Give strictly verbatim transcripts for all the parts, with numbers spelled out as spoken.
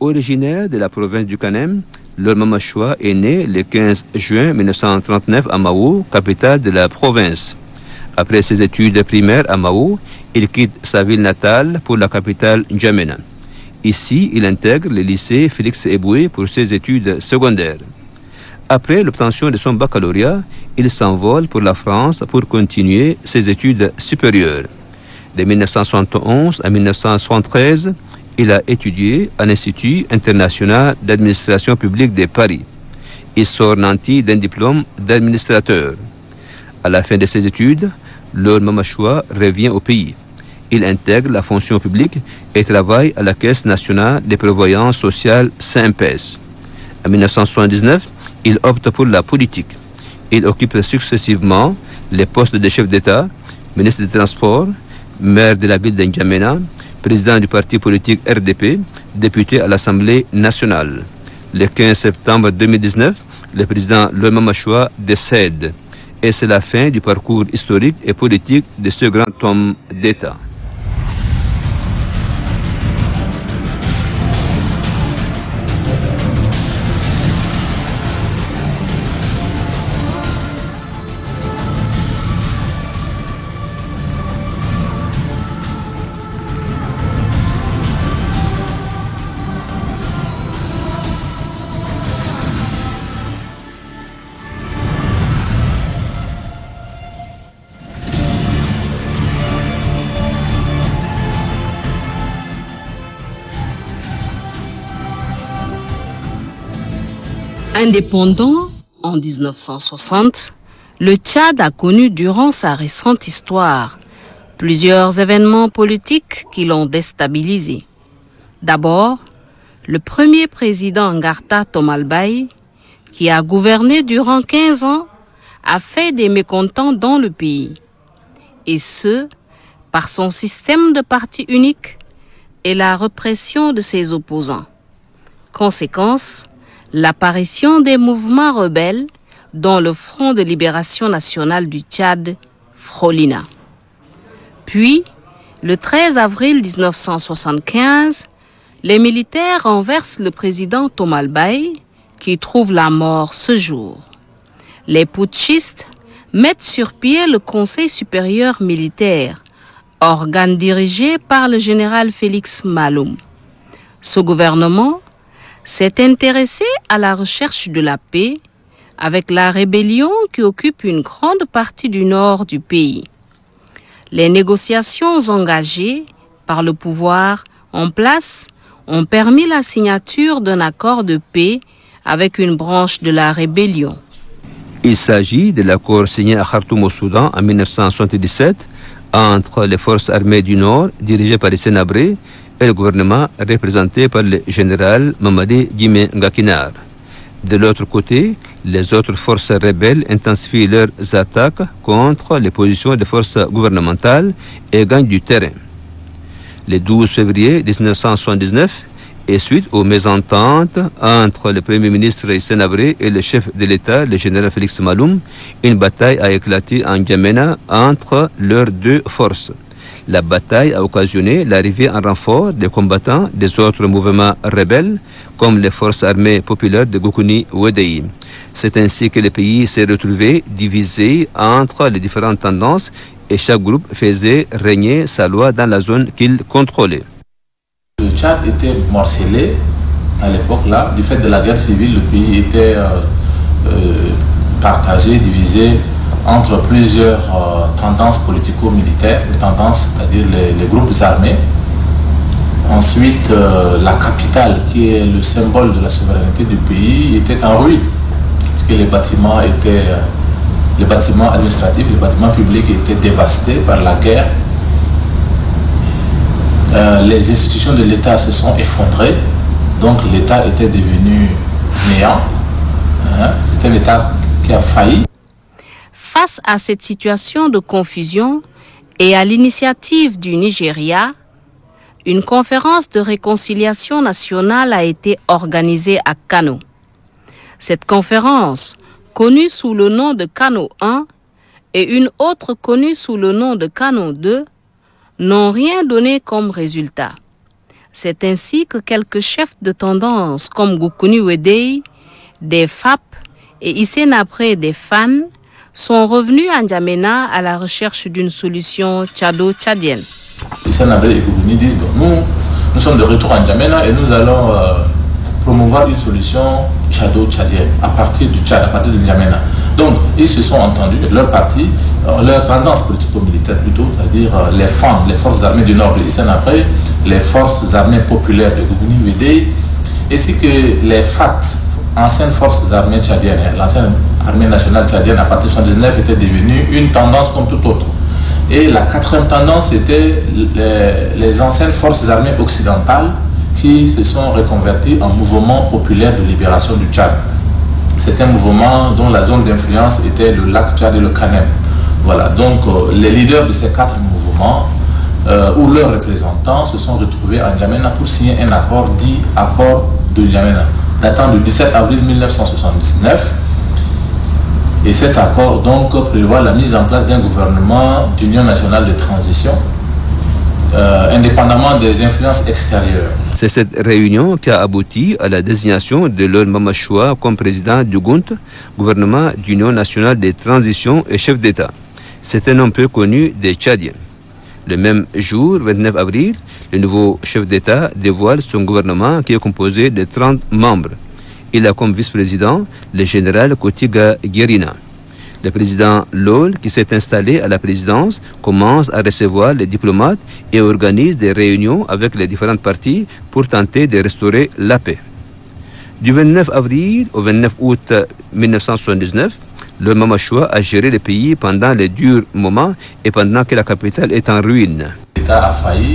Originaire de la province du Kanem, Lord Mamachua est né le quinze juin mille neuf cent trente-neuf à Mao, capitale de la province. Après ses études primaires à Mao, il quitte sa ville natale pour la capitale N'Djamena. Ici, il intègre le lycée Félix Éboué pour ses études secondaires. Après l'obtention de son baccalauréat, il s'envole pour la France pour continuer ses études supérieures. De mille neuf cent soixante et onze à mille neuf cent soixante-treize, il a étudié à l'Institut international d'administration publique de Paris. Il sort nanti d'un diplôme d'administrateur. À la fin de ses études, Lord Mamachua revient au pays. Il intègre la fonction publique et travaille à la Caisse nationale de prévoyance sociale C N P S. En mille neuf cent soixante-dix-neuf, il opte pour la politique. Il occupe successivement les postes de chef d'État, ministre des Transports, maire de la ville de N'Djamena, président du parti politique R D P, député à l'Assemblée nationale. Le quinze septembre deux mille dix-neuf, le président Lord Mamachua décède. Et c'est la fin du parcours historique et politique de ce grand homme d'État. Indépendant en mille neuf cent soixante, le Tchad a connu durant sa récente histoire plusieurs événements politiques qui l'ont déstabilisé. D'abord, le premier président Ngarta Tomalbaye, qui a gouverné durant quinze ans, a fait des mécontents dans le pays. Et ce, par son système de parti unique et la répression de ses opposants. Conséquence, l'apparition des mouvements rebelles dont le Front de libération nationale du Tchad, Frolina. Puis, le treize avril mille neuf cent soixante-quinze, les militaires renversent le président Tomalbaye, qui trouve la mort ce jour. Les putschistes mettent sur pied le Conseil supérieur militaire, organe dirigé par le général Félix Maloum. Ce gouvernement s'est intéressé à la recherche de la paix avec la rébellion qui occupe une grande partie du nord du pays. Les négociations engagées par le pouvoir en place ont permis la signature d'un accord de paix avec une branche de la rébellion. Il s'agit de l'accord signé à Khartoum au Soudan en mille neuf cent soixante-dix-sept entre les forces armées du Nord dirigées par les Sénabrés et le gouvernement représenté par le général Mamadi Djimé Ngakinar. De l'autre côté, les autres forces rebelles intensifient leurs attaques contre les positions des forces gouvernementales et gagnent du terrain. Le douze février mille neuf cent soixante-dix-neuf, et suite aux mésententes entre le Premier ministre Sénabré et le chef de l'État, le général Félix Maloum, une bataille a éclaté en N'Djamena entre leurs deux forces. La bataille a occasionné l'arrivée en renfort des combattants des autres mouvements rebelles, comme les forces armées populaires de Goukouni Wedei. C'est ainsi que le pays s'est retrouvé divisé entre les différentes tendances et chaque groupe faisait régner sa loi dans la zone qu'il contrôlait. Le Tchad était morcelé à l'époque-là, du fait de la guerre civile, le pays était euh, euh, partagé, divisé entre plusieurs euh, tendances politico-militaires, tendances, c'est-à-dire les, les groupes armés. Ensuite, euh, la capitale, qui est le symbole de la souveraineté du pays, était en ruine, puisque les bâtiments étaient, euh, les bâtiments administratifs, les bâtiments publics étaient dévastés par la guerre. Euh, les institutions de l'État se sont effondrées, donc l'État était devenu néant. Hein? C'était l'État qui a failli. Face à cette situation de confusion et à l'initiative du Nigeria, une conférence de réconciliation nationale a été organisée à Kano. Cette conférence, connue sous le nom de Kano un et une autre connue sous le nom de Kano deux, n'ont rien donné comme résultat. C'est ainsi que quelques chefs de tendance comme Goukouni Wedei, des F A P et Hissène-Habré des F A N sont revenus à N'Djamena à la recherche d'une solution tchado-tchadienne. Hissène-Habré et Goukouni disent bon, nous, nous sommes de retour à N'Djamena et nous allons euh, promouvoir une solution tchado-tchadienne à partir du Tchad, à partir de N'Djamena. Donc, ils se sont entendus, leur parti, leur tendance politico-militaire plutôt, c'est-à-dire les F A N, les forces armées du nord de Hissène-Habré, les forces armées populaires de Goukouni Wedei, ainsi que les F A T, anciennes forces armées tchadiennes. L'ancienne armée nationale tchadienne, à partir de mille neuf cent dix-neuf, était devenue une tendance comme toute autre. Et la quatrième tendance, c'était les, les anciennes forces armées occidentales qui se sont reconverties en mouvement populaire de libération du Tchad. C'est un mouvement dont la zone d'influence était le lac Tchad et le Kanem. Voilà, donc euh, les leaders de ces quatre mouvements euh, ou leurs représentants se sont retrouvés à N'Djamena pour signer un accord dit accord de N'Djamena, datant du dix-sept avril mille neuf cent soixante-dix-neuf. Et cet accord donc prévoit la mise en place d'un gouvernement d'union nationale de transition, euh, indépendamment des influences extérieures. C'est cette réunion qui a abouti à la désignation de Lol Mamashoua comme président du G U N T, gouvernement d'union nationale de transition et chef d'État. C'est un homme peu connu des Tchadiens. Le même jour, vingt-neuf avril, le nouveau chef d'État dévoile son gouvernement qui est composé de trente membres. Il a comme vice-président le général Kotiga Guérina. Le président Lol, qui s'est installé à la présidence, commence à recevoir les diplomates et organise des réunions avec les différentes parties pour tenter de restaurer la paix. Du vingt-neuf avril au vingt-neuf août mille neuf cent soixante-dix-neuf, Lol Mamashoua a géré le pays pendant les durs moments et pendant que la capitale est en ruine. L'État a failli.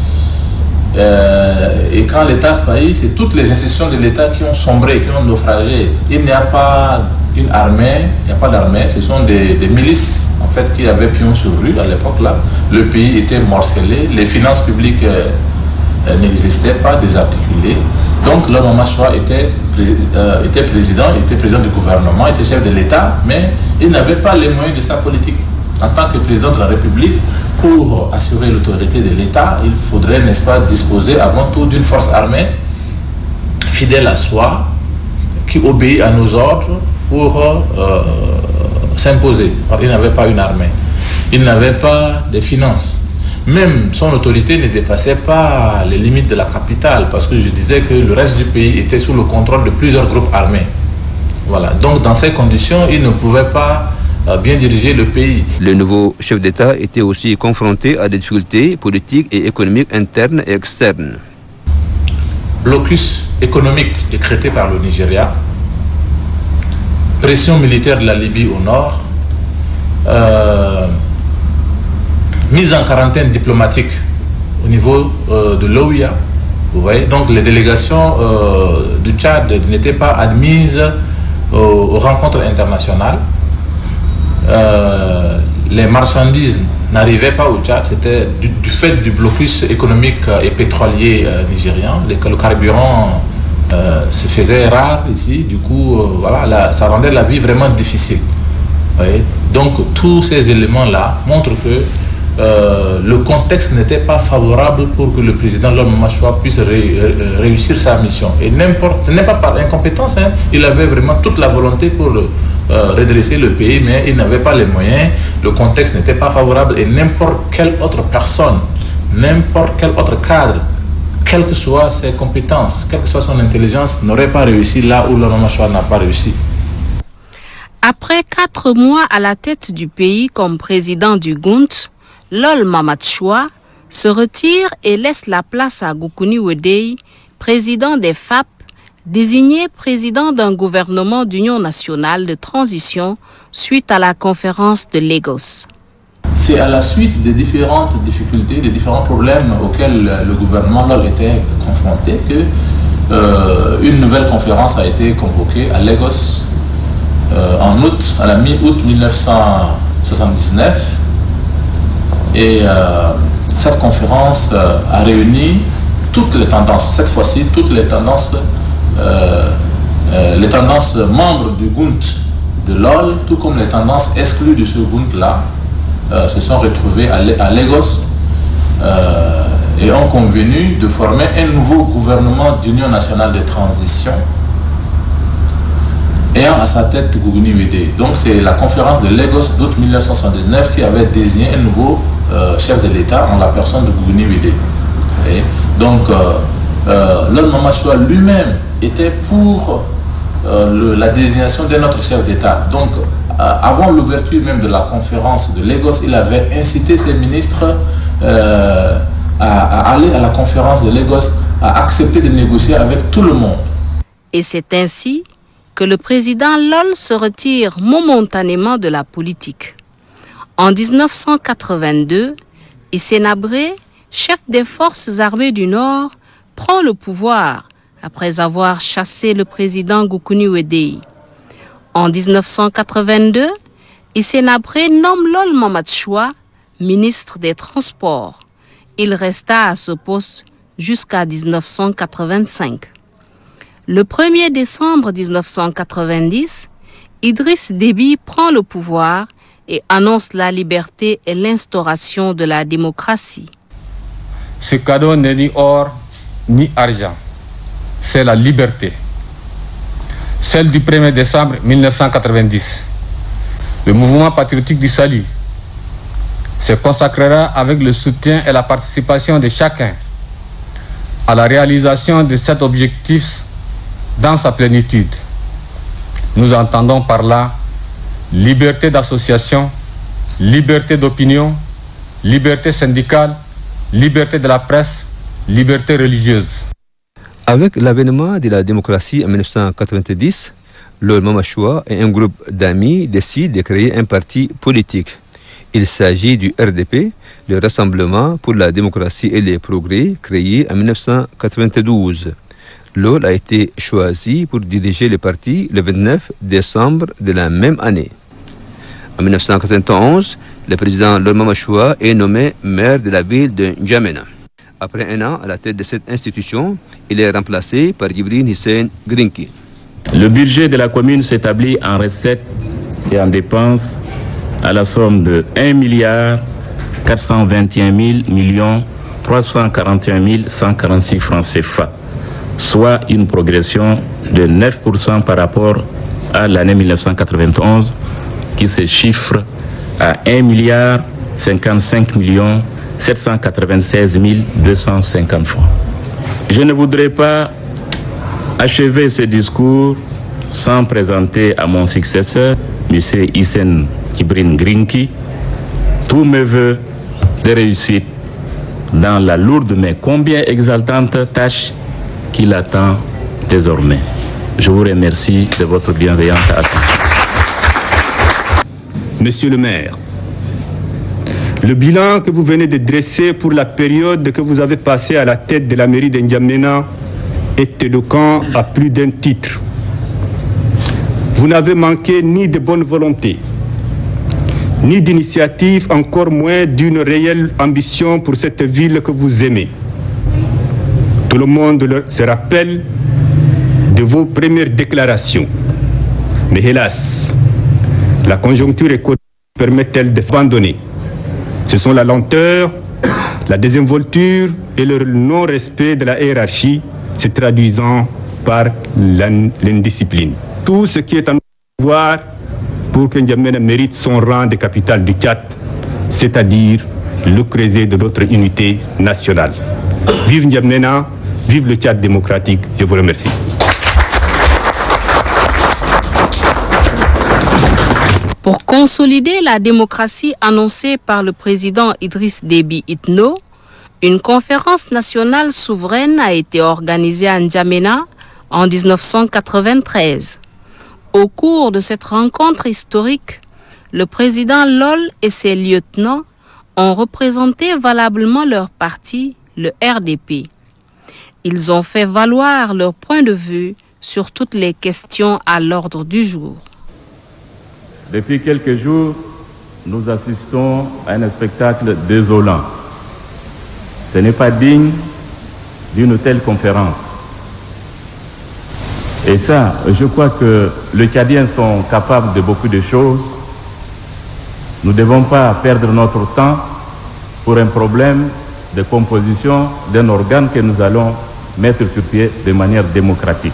Euh, et quand l'État a failli, c'est toutes les institutions de l'État qui ont sombré, qui ont naufragé. Il n'y a pas une armée, il n'y a pas d'armée, ce sont des, des milices en fait qui avaient pion sur rue à l'époque là. Le pays était morcelé, les finances publiques euh, euh, n'existaient pas, désarticulées. Donc Lol Mamashoua était, euh, était président, était président du gouvernement, était chef de l'État, mais il n'avait pas les moyens de sa politique. En tant que président de la République, pour assurer l'autorité de l'État, il faudrait, n'est-ce pas, disposer avant tout d'une force armée fidèle à soi, qui obéit à nos ordres pour euh, s'imposer. Il n'avait pas une armée, il n'avait pas de finances. Même son autorité ne dépassait pas les limites de la capitale, parce que je disais que le reste du pays était sous le contrôle de plusieurs groupes armés. Voilà. Donc dans ces conditions, il ne pouvait pas bien diriger le pays. Le nouveau chef d'État était aussi confronté à des difficultés politiques et économiques internes et externes. Blocus économique décrété par le Nigeria, pression militaire de la Libye au nord, euh, mise en quarantaine diplomatique au niveau euh, de l'O U A. Vous voyez, donc les délégations euh, du Tchad n'étaient pas admises aux, aux rencontres internationales. Euh, les marchandises n'arrivaient pas au Tchad, c'était du, du fait du blocus économique et pétrolier euh, nigérian. Le, le carburant euh, se faisait rare ici, du coup, euh, voilà, la, ça rendait la vie vraiment difficile. Oui. Donc, tous ces éléments-là montrent que euh, le contexte n'était pas favorable pour que le président Lol Mamashoua puisse ré, ré, réussir sa mission. Et n'importe, ce n'est pas par incompétence, hein, il avait vraiment toute la volonté pour le, Euh, redresser le pays, mais il n'avait pas les moyens, le contexte n'était pas favorable et n'importe quelle autre personne, n'importe quel autre cadre, quelles que soient ses compétences, quelle que soit son intelligence, n'aurait pas réussi là où Lol Mamashoua n'a pas réussi. Après quatre mois à la tête du pays comme président du G U N T, Lol Mamashoua se retire et laisse la place à Goukouni Wedei, président des F A P, désigné président d'un gouvernement d'union nationale de transition suite à la conférence de Lagos. C'est à la suite des différentes difficultés, des différents problèmes auxquels le gouvernement Lol était confronté que euh, une nouvelle conférence a été convoquée à Lagos euh, en août, à la mi-août mille neuf cent soixante-dix-neuf. Et euh, cette conférence euh, a réuni toutes les tendances, cette fois-ci toutes les tendances Euh, euh, les tendances membres du G U N T de Lol, tout comme les tendances exclues de ce G U N T-là, euh, se sont retrouvées à, à Lagos. Euh, et ont convenu de former un nouveau gouvernement d'union nationale de transition ayant à sa tête Gougouni Weddey. Donc c'est la conférence de Lagos d'août mille neuf cent soixante-dix-neuf qui avait désigné un nouveau euh, chef de l'État en la personne de Gougouni Weddey. Et donc euh, euh, Lord Mama Choa lui-même était pour euh, le, la désignation d'un autre chef d'État. Donc euh, avant l'ouverture même de la conférence de Lagos, il avait incité ses ministres euh, à, à aller à la conférence de Lagos, à accepter de négocier avec tout le monde. Et c'est ainsi que le président Lol se retire momentanément de la politique. En mille neuf cent quatre-vingt-deux, Issenabré, chef des forces armées du Nord, prend le pouvoir après avoir chassé le président Goukouni Weddey. En mille neuf cent quatre-vingt-deux, Issenabré nomme Lol Mamadou Choa ministre des Transports. Il resta à ce poste jusqu'à mille neuf cent quatre-vingt-cinq. Le premier décembre mille neuf cent quatre-vingt-dix, Idriss Déby prend le pouvoir et annonce la liberté et l'instauration de la démocratie. Ce cadeau n'est ni or ni argent, c'est la liberté. Celle du premier décembre mille neuf cent quatre-vingt-dix. Le mouvement patriotique du salut se consacrera avec le soutien et la participation de chacun à la réalisation de cet objectif dans sa plénitude. Nous entendons par là liberté d'association, liberté d'opinion, liberté syndicale, liberté de la presse, liberté religieuse. Avec l'avènement de la démocratie en mille neuf cent quatre-vingt-dix, Lord Mama Choa et un groupe d'amis décident de créer un parti politique. Il s'agit du R D P, le Rassemblement pour la démocratie et les progrès, créé en mille neuf cent quatre-vingt-douze. Lol a été choisi pour diriger le parti le vingt-neuf décembre de la même année. En mille neuf cent quatre-vingt-onze, le président Lord Mama Choa est nommé maire de la ville de N'Djamena. Après un an à la tête de cette institution, il est remplacé par Djibril Hissène Grinki. Le budget de la commune s'établit en recettes et en dépenses à la somme de un milliard quatre cent vingt et un mille millions trois cent quarante et un mille cent quarante-six francs C F A, soit une progression de neuf pour cent par rapport à l'année mille neuf cent quatre-vingt-onze, qui se chiffre à un milliard cinquante-cinq millions sept cent quatre-vingt-seize mille deux cent cinquante francs. Je ne voudrais pas achever ce discours sans présenter à mon successeur, M. Hissène Djibril Grinki, tous mes voeux de réussite dans la lourde mais combien exaltante tâche qui l'attend désormais. Je vous remercie de votre bienveillante attention. Monsieur le maire, le bilan que vous venez de dresser pour la période que vous avez passée à la tête de la mairie de N'Djamena est éloquent à plus d'un titre. Vous n'avez manqué ni de bonne volonté, ni d'initiative, encore moins d'une réelle ambition pour cette ville que vous aimez. Tout le monde se rappelle de vos premières déclarations. Mais hélas, la conjoncture économique permet-elle d'abandonner? Ce sont la lenteur, la désinvolture et le non-respect de la hiérarchie se traduisant par l'indiscipline. Tout ce qui est en notre pouvoir pour que N'Djamena mérite son rang de capitale du Tchad, c'est-à-dire le creuset de notre unité nationale. Vive N'Djamena, vive le Tchad démocratique. Je vous remercie. Pour consolider la démocratie annoncée par le président Idriss Déby Itno, une conférence nationale souveraine a été organisée à N'Djamena en mille neuf cent quatre-vingt-treize. Au cours de cette rencontre historique, le président Lol et ses lieutenants ont représenté valablement leur parti, le R D P. Ils ont fait valoir leur point de vue sur toutes les questions à l'ordre du jour. Depuis quelques jours, nous assistons à un spectacle désolant. Ce n'est pas digne d'une telle conférence. Et ça, je crois que les Tchadiens sont capables de beaucoup de choses. Nous ne devons pas perdre notre temps pour un problème de composition d'un organe que nous allons mettre sur pied de manière démocratique.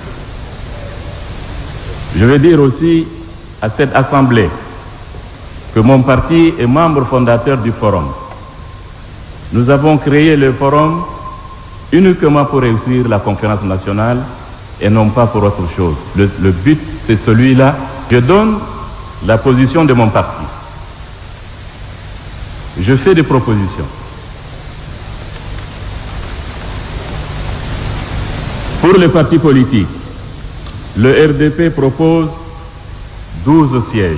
Je veux dire aussi à cette Assemblée que mon parti est membre fondateur du Forum. Nous avons créé le Forum uniquement pour réussir la conférence nationale et non pas pour autre chose. Le, le but, c'est celui-là. Je donne la position de mon parti. Je fais des propositions. Pour les partis politiques, le R D P propose douze sièges.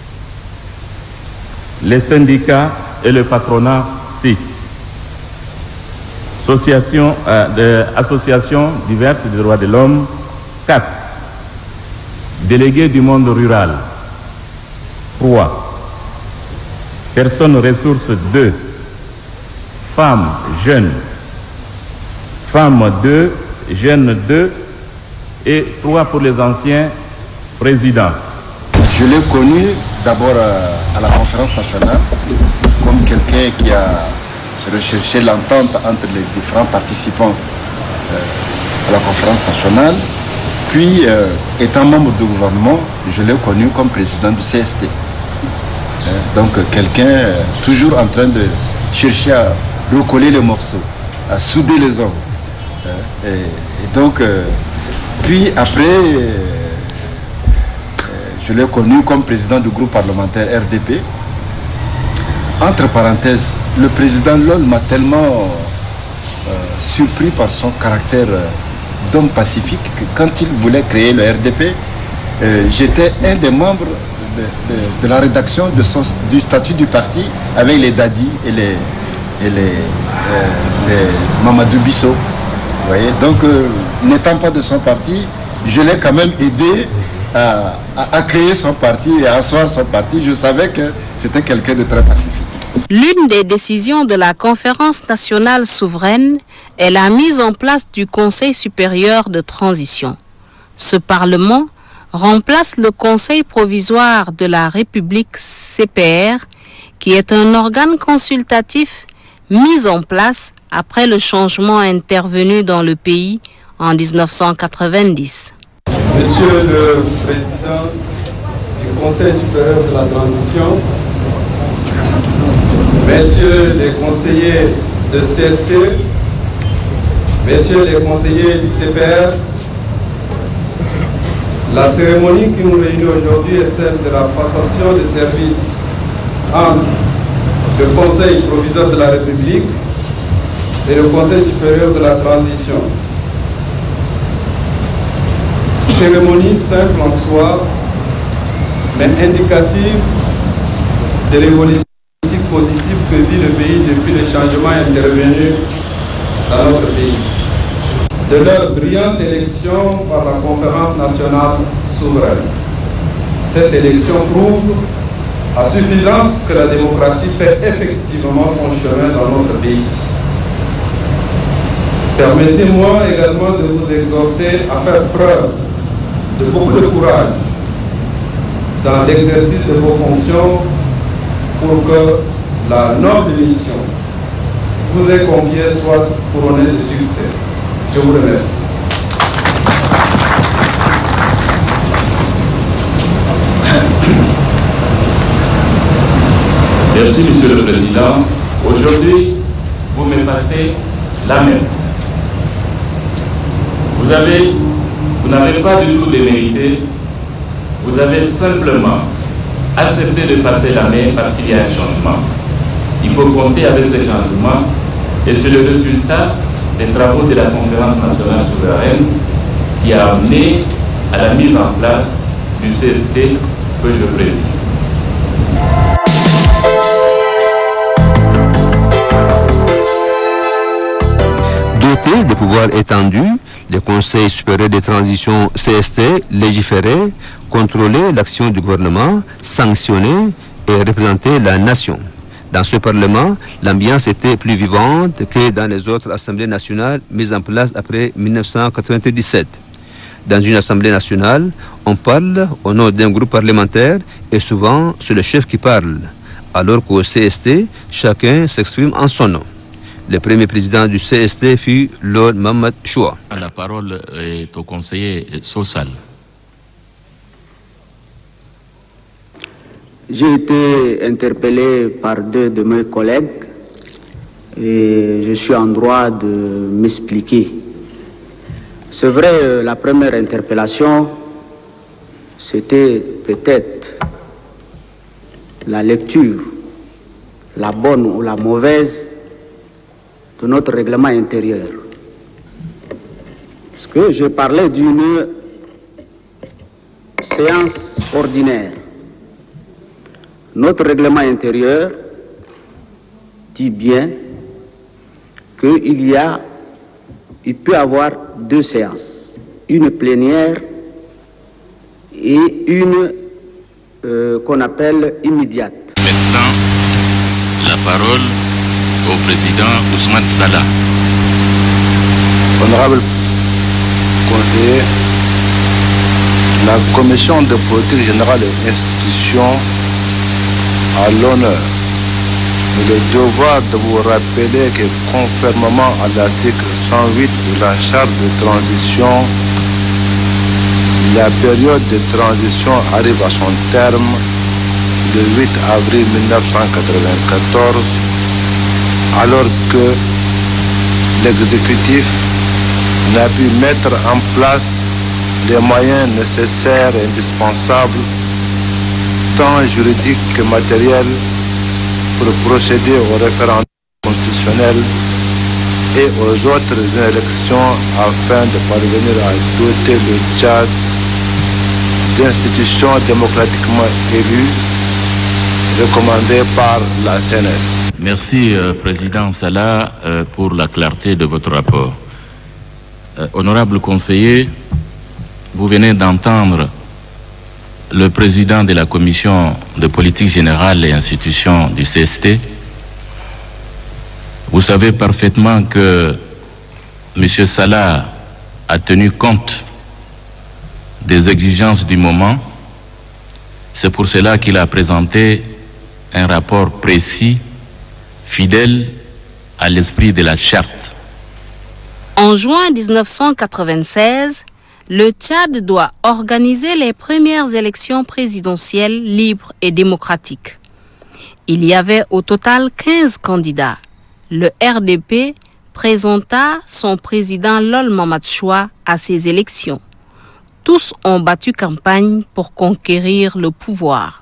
Les syndicats et le patronat, six. Associations, euh, de, associations diverses des droits de l'homme, quatre. Délégués du monde rural, trois. Personnes ressources, deux. Femmes, jeunes. Femmes, deux. Jeunes, deux. Et trois pour les anciens présidents. Je l'ai connu d'abord à la conférence nationale comme quelqu'un qui a recherché l'entente entre les différents participants euh, à la conférence nationale. Puis, euh, étant membre du gouvernement, je l'ai connu comme président du C S T. Euh, donc, quelqu'un euh, toujours en train de chercher à recoller les morceaux, à souder les hommes. Euh, et, et donc, euh, puis après, euh, je l'ai connu comme président du groupe parlementaire R D P. Entre parenthèses, le président Lol m'a tellement euh, surpris par son caractère euh, d'homme pacifique que quand il voulait créer le R D P, euh, j'étais un des membres de, de, de la rédaction de son, du statut du parti avec les Dadi et les, et les, euh, les Mamadou Bisso. Vous voyez? Donc, euh, n'étant pas de son parti, je l'ai quand même aidé à, à, à créer son parti et à asseoir son parti. Je savais que c'était quelqu'un de très pacifique. L'une des décisions de la conférence nationale souveraine est la mise en place du Conseil supérieur de transition. Ce Parlement remplace le Conseil provisoire de la République C P R, qui est un organe consultatif mis en place après le changement intervenu dans le pays en mille neuf cent quatre-vingt-dix. Monsieur le Président du Conseil supérieur de la transition, Messieurs les conseillers de C S T, Messieurs les conseillers du C P R, la cérémonie qui nous réunit aujourd'hui est celle de la passation de services entre le Conseil provisoire de la République et le Conseil supérieur de la transition. Cérémonie simple en soi, mais indicative de l'évolution positive que vit le pays depuis les changements intervenus dans notre pays. De leur brillante élection par la conférence nationale souveraine. Cette élection prouve à suffisance que la démocratie fait effectivement son chemin dans notre pays. Permettez-moi également de vous exhorter à faire preuve de beaucoup de courage dans l'exercice de vos fonctions pour que la noble mission vous est confiée soit couronnée de succès. Je vous remercie. Merci, Monsieur le Président. Aujourd'hui, vous me passez la main. Vous avez, vous n'avez pas du tout démérité. Vous avez simplement accepté de passer la main parce qu'il y a un changement. Il faut compter avec ce changement et c'est le résultat des travaux de la conférence nationale souveraine qui a amené à la mise en place du C S T que je préside. Doté de pouvoirs étendus, le Conseil supérieur de transition C S T légiférait, contrôler l'action du gouvernement, sanctionner et représenter la nation. Dans ce Parlement, l'ambiance était plus vivante que dans les autres assemblées nationales mises en place après mille neuf cent quatre-vingt-dix-sept. Dans une assemblée nationale, on parle au nom d'un groupe parlementaire et souvent c'est le chef qui parle, alors qu'au C S T, chacun s'exprime en son nom. Le premier président du C S T fut Lord Mamadou Choua. La parole est au conseiller Sossal. J'ai été interpellé par deux de mes collègues et je suis en droit de m'expliquer. C'est vrai, la première interpellation, c'était peut-être la lecture, la bonne ou la mauvaise, de notre règlement intérieur. Parce que je parlais d'une séance ordinaire. Notre règlement intérieur dit bien qu'il y a, il peut y avoir deux séances, une plénière et une euh, qu'on appelle immédiate. Maintenant, la parole au président Ousmane Salah. Honorable conseiller, la commission de politique générale et institutions a l'honneur et le devoir de vous rappeler que conformément à l'article cent huit de la charte de transition, la période de transition arrive à son terme le huit avril mille neuf cent quatre-vingt-quatorze, alors que l'exécutif n'a pu mettre en place les moyens nécessaires et indispensables, tant juridiques que matériels, pour procéder au référendum constitutionnel et aux autres élections afin de parvenir à doter le Tchad d'institutions démocratiquement élues recommandées par la C N S. Merci, euh, Président Salah, euh, pour la clarté de votre rapport. Euh, honorable conseiller, vous venez d'entendre le président de la commission de politique générale et institutions du C S T. Vous savez parfaitement que M. Salah a tenu compte des exigences du moment. C'est pour cela qu'il a présenté un rapport précis, fidèle à l'esprit de la charte. En juin mille neuf cent quatre-vingt-seize, le Tchad doit organiser les premières élections présidentielles libres et démocratiques. Il y avait au total quinze candidats. Le R D P présenta son président Lol Mamadou Choua à ces élections. Tous ont battu campagne pour conquérir le pouvoir.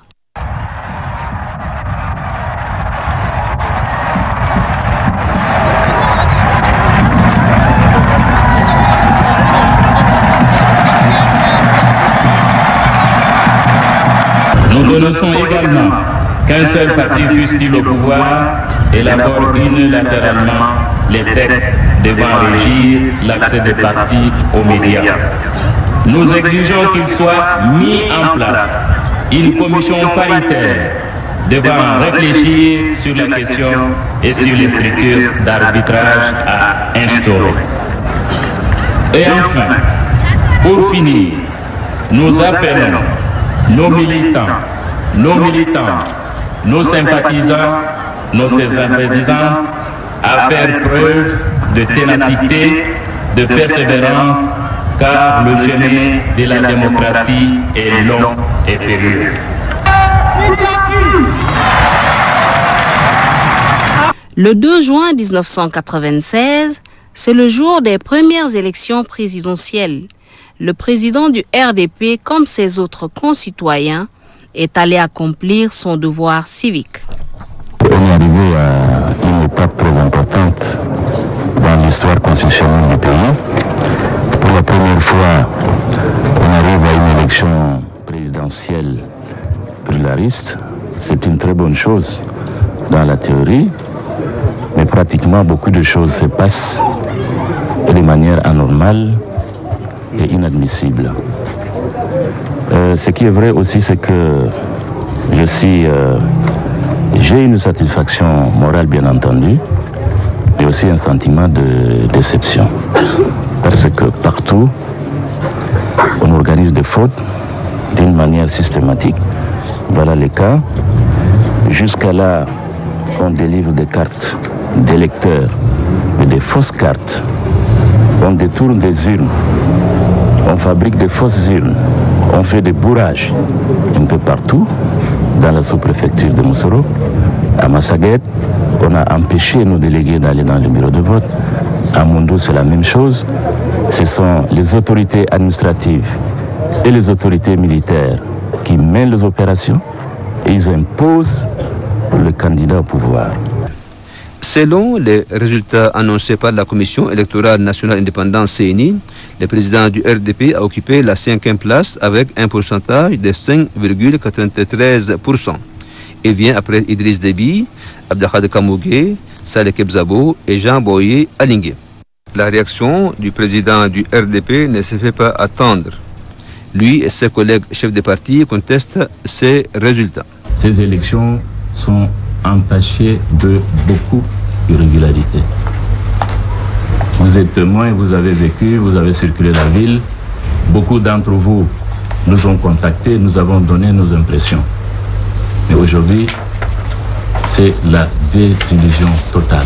Nous dénonçons également qu'un seul parti fût-il au pouvoir élabore unilatéralement les textes devant régir l'accès des partis aux médias. Nous exigeons qu'il soit mis en place une commission paritaire devant réfléchir sur la question et sur les structures d'arbitrage à instaurer. Et enfin, pour finir, nous appelons nos militants, nos militants, nos sympathisants, nos sympathisantes à faire preuve de ténacité, de persévérance, car le chemin de la démocratie est long et périlleux. Le deux juin mille neuf cent quatre-vingt-seize, c'est le jour des premières élections présidentielles. Le président du R D P, comme ses autres concitoyens, est allé accomplir son devoir civique. On est arrivé à une étape très importante dans l'histoire constitutionnelle du pays. Pour la première fois, on arrive à une élection présidentielle pluraliste. C'est une très bonne chose dans la théorie, mais pratiquement beaucoup de choses se passent de manière anormale et inadmissible. Euh, ce qui est vrai aussi, c'est que je suis, euh, j'ai une satisfaction morale bien entendu, mais aussi un sentiment de déception. Parce que partout, on organise des fautes d'une manière systématique. Voilà le cas. Jusqu'à là, on délivre des cartes d'électeurs des fausses cartes. On détourne des urnes. On fabrique des fausses urnes. On fait des bourrages un peu partout, dans la sous-préfecture de Moussoro, à Massaguet. On a empêché nos délégués d'aller dans le bureau de vote. À Moundou, c'est la même chose. Ce sont les autorités administratives et les autorités militaires qui mènent les opérations et ils imposent le candidat au pouvoir. Selon les résultats annoncés par la Commission électorale nationale indépendante C N I, le président du R D P a occupé la cinquième place avec un pourcentage de cinq virgule quatre-vingt-treize pour cent. Il vient après Idriss Déby, Abdelkader Kamougé, Saleh Kebzabo et Jean Boye Alingué. La réaction du président du R D P ne se fait pas attendre. Lui et ses collègues chefs de parti contestent ces résultats. Ces élections sont entachées de beaucoup d'irrégularités. Vous êtes témoin, vous avez vécu, vous avez circulé la ville. Beaucoup d'entre vous nous ont contactés, nous avons donné nos impressions. Mais aujourd'hui, c'est la désillusion totale.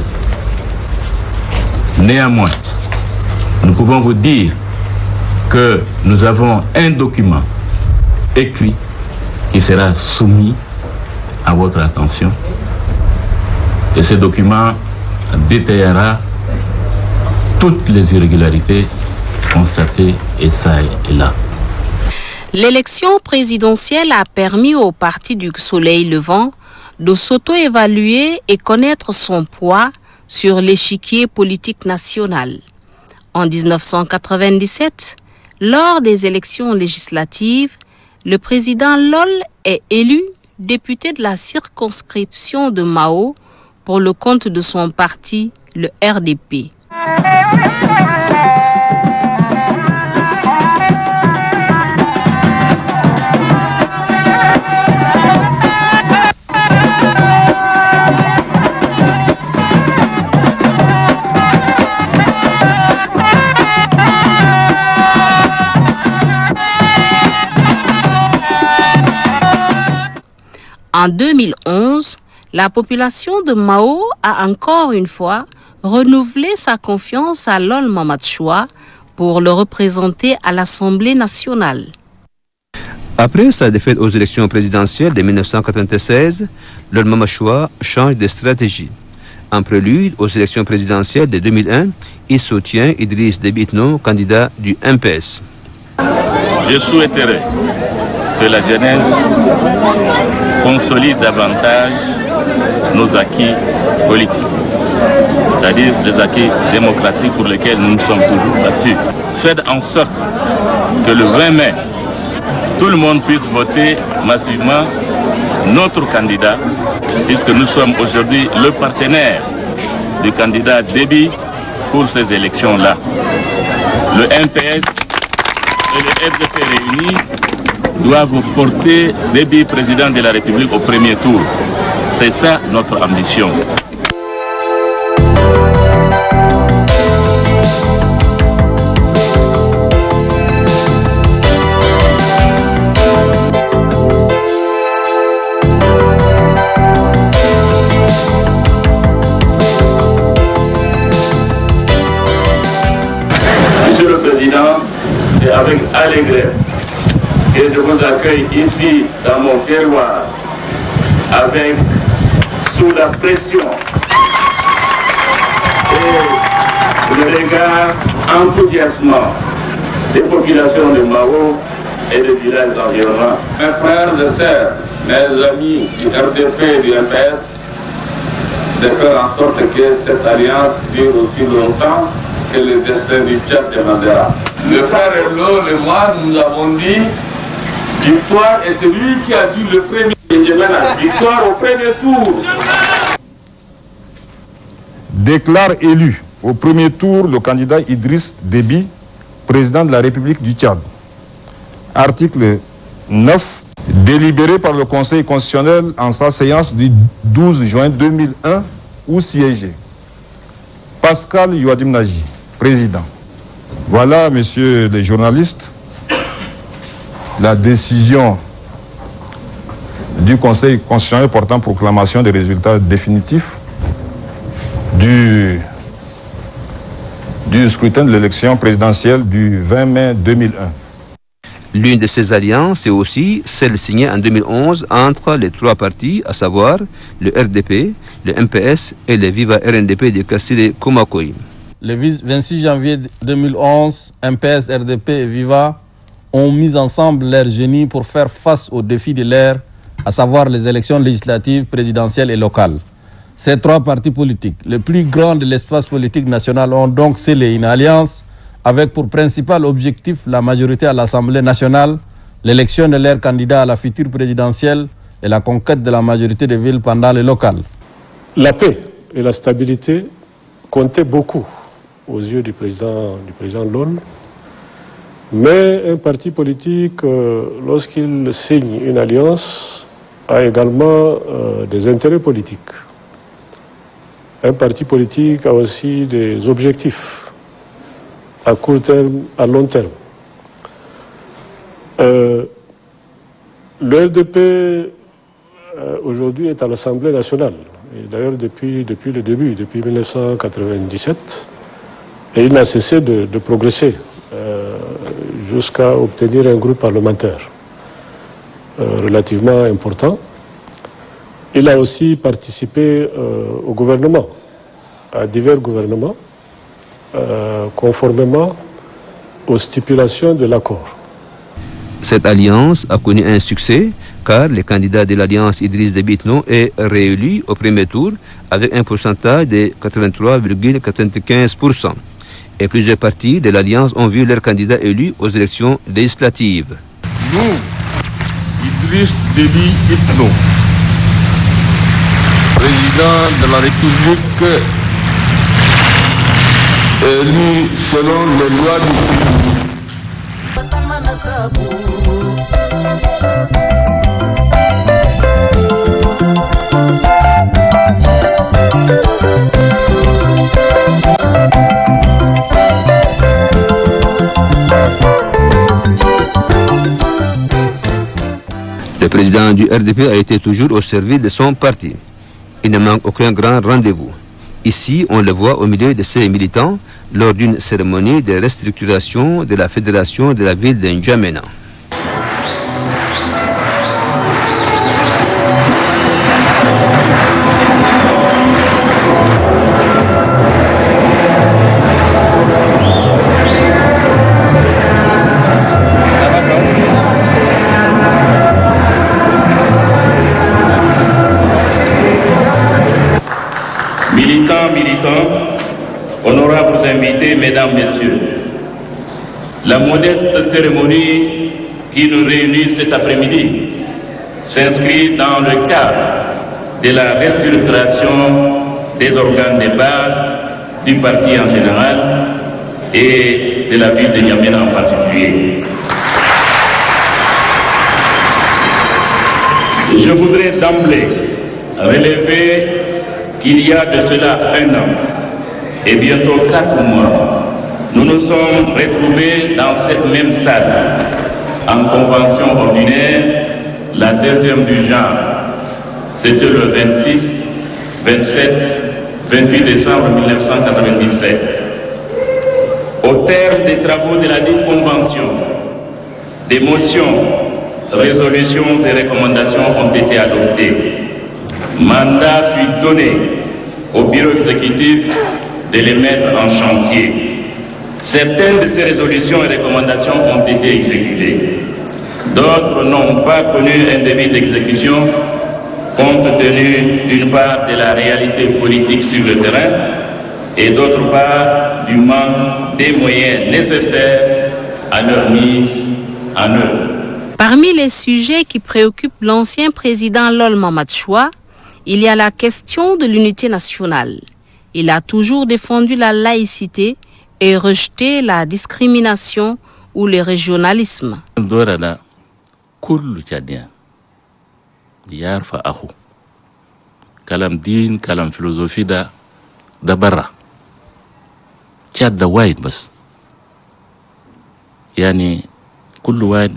Néanmoins, nous pouvons vous dire que nous avons un document écrit qui sera soumis à votre attention. Et ce document détaillera toutes les irrégularités constatées et ça et là. L'élection présidentielle a permis au parti du Soleil levant de s'auto-évaluer et connaître son poids sur l'échiquier politique national. En mille neuf cent quatre-vingt-dix-sept, lors des élections législatives, le président Lol est élu député de la circonscription de Mao pour le compte de son parti, le R D P. En deux mille onze, la population de Mao a encore une fois renouvelé sa confiance à Lol Mamadchoua pour le représenter à l'Assemblée nationale. Après sa défaite aux élections présidentielles de mille neuf cent quatre-vingt-seize, Lol Mamadchoua change de stratégie. En prélude aux élections présidentielles de deux mille un, il soutient Idriss Déby Itno, candidat du M P S. Je souhaiterais que la jeunesse consolide davantage nos acquis politiques, c'est-à-dire les acquis démocratiques pour lesquels nous nous sommes toujours battus. Faites en sorte que le vingt mai, tout le monde puisse voter massivement notre candidat, puisque nous sommes aujourd'hui le partenaire du candidat Déby pour ces élections-là. Le M P S et le R D P réunis doivent porter Déby président de la République au premier tour. C'est ça notre ambition. Monsieur le Président, c'est avec allégresse que je vous accueille ici dans mon terroir avec, sous la pression et le regard enthousiasmant des populations de Mao et des villages environnants. Mes frères et sœurs, mes amis du R D P et du M P S, de faire en sorte que cette alliance dure aussi longtemps que le destin du Tchad demandera. Le frère Lol et moi, nous avons dit victoire est celui qui a dit le premier. Victoire au premier tour. Déclare élu au premier tour le candidat Idriss Déby, président de la République du Tchad. Article neuf, délibéré par le Conseil constitutionnel en sa séance du douze juin deux mille un, où siégeait Pascal Youadim Naji, président. Voilà, messieurs les journalistes, la décision du Conseil constitutionnel portant proclamation des résultats définitifs du du scrutin de l'élection présidentielle du vingt mai deux mille un. L'une de ces alliances est aussi celle signée en deux mille onze entre les trois partis, à savoir le R D P, le M P S et le Viva R N D P de Kassile Komakoy. Le vingt-six janvier deux mille onze, M P S, R D P et Viva ont mis ensemble leur génie pour faire face aux défis de l'ère, à savoir les élections législatives, présidentielles et locales. Ces trois partis politiques, les plus grands de l'espace politique national, ont donc scellé une alliance avec pour principal objectif la majorité à l'Assemblée nationale, l'élection de leurs candidats à la future présidentielle et la conquête de la majorité des villes pendant les locales. La paix et la stabilité comptaient beaucoup aux yeux du président, du président Lone, mais un parti politique, euh, lorsqu'il signe une alliance, a également euh, des intérêts politiques. Un parti politique a aussi des objectifs à court terme, à long terme. Euh, le R D P euh, aujourd'hui est à l'Assemblée nationale, et d'ailleurs depuis, depuis le début, depuis mille neuf cent quatre-vingt-dix-sept, et il n'a cessé de, de progresser euh, jusqu'à obtenir un groupe parlementaire euh, relativement important. Il a aussi participé euh, au gouvernement, à divers gouvernements, Euh, conformément aux stipulations de l'accord. Cette alliance a connu un succès car le candidat de l'alliance Idriss Déby Itno est réélu au premier tour avec un pourcentage de quatre-vingt-trois virgule quatre-vingt-quinze pour cent. Et plusieurs partis de l'alliance ont vu leur candidat élu aux élections législatives. Nous, Idriss Déby Itno, président de la République, élu selon les lois du pays. Le président du R D P a été toujours au service de son parti. Il ne manque aucun grand rendez-vous. Ici, on le voit au milieu de ses militants lors d'une cérémonie de restructuration de la fédération de la ville de N'Djamena. Militants, militants, honorables invités, mesdames, messieurs, la modeste cérémonie qui nous réunit cet après-midi s'inscrit dans le cadre de la restructuration des organes de base du parti en général et de la ville de N'Djamena en particulier. Je voudrais d'emblée relever qu'il y a de cela un an et bientôt quatre mois, nous nous sommes retrouvés dans cette même salle en convention ordinaire, la deuxième du genre. C'était le vingt-six, vingt-sept, vingt-huit décembre mille neuf cent quatre-vingt-dix-sept. Au terme des travaux de la dite convention, des motions, résolutions et recommandations ont été adoptées. Mandat fut donné au bureau exécutif de les mettre en chantier. Certaines de ces résolutions et recommandations ont été exécutées. D'autres n'ont pas connu un début d'exécution compte tenu d'une part de la réalité politique sur le terrain et d'autre part du manque des moyens nécessaires à leur mise en œuvre. Parmi les sujets qui préoccupent l'ancien président Lol Mamadou Choua, il y a la question de l'unité nationale. Il a toujours défendu la laïcité et rejeté la discrimination ou le régionalisme. Kalam din, kalam philosophie da dabara. Tchad da wide bas. Yani kullu wide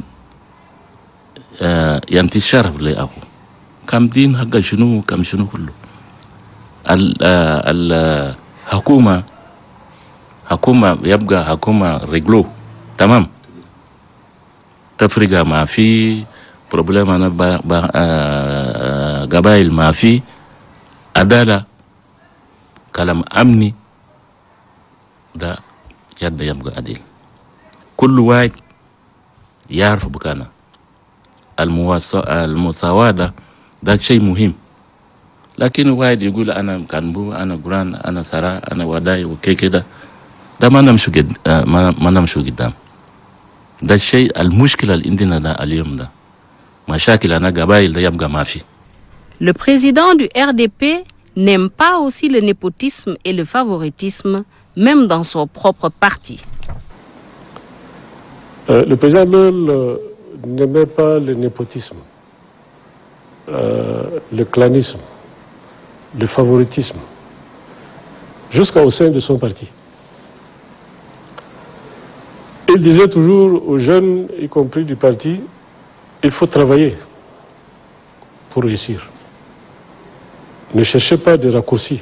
yanti sharaf le akhu. كم دين حق شنو كم شنو كله الحكومة hakuma yabga hakuma reglo tamam tafriga ma fi problème ana ba, ba uh, gabail ma fi adala kalam amni da yadda yabga adil kullu wahid يعرف بكانا المساواة ده شيء مهم لكن واحد يقول أنا كانبو أنا قران أنا سراء أنا وداي وكي كده ده ما نمشي قد ما ما نمشي قدام ده الشيء المشكلة اللي عندنا ده اليوم ده مشاكل أنا قبائل ده يبقى ما في. Le président du R D P n'aime pas aussi le népotisme et le favoritisme, même dans son propre parti. Euh, le président Lol euh, n'aimait pas le népotisme, euh, le clanisme, le favoritisme, jusqu'au sein de son parti. Il disait toujours aux jeunes, y compris du parti, il faut travailler pour réussir. Ne cherchez pas de raccourcis.